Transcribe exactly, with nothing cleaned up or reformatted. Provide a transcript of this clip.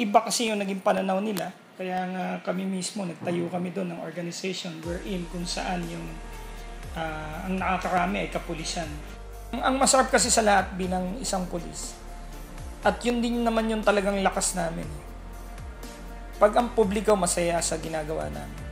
iba kasi yung naging pananaw nila. Kaya nga kami mismo, nagtayo kami doon ng organization wherein kung saan yung uh, ang nakakarami ay kapulisan. Ang, ang masarap kasi sa lahat bilang isang pulis, at yun din naman yung talagang lakas namin. Pag ang publiko masaya sa ginagawa namin.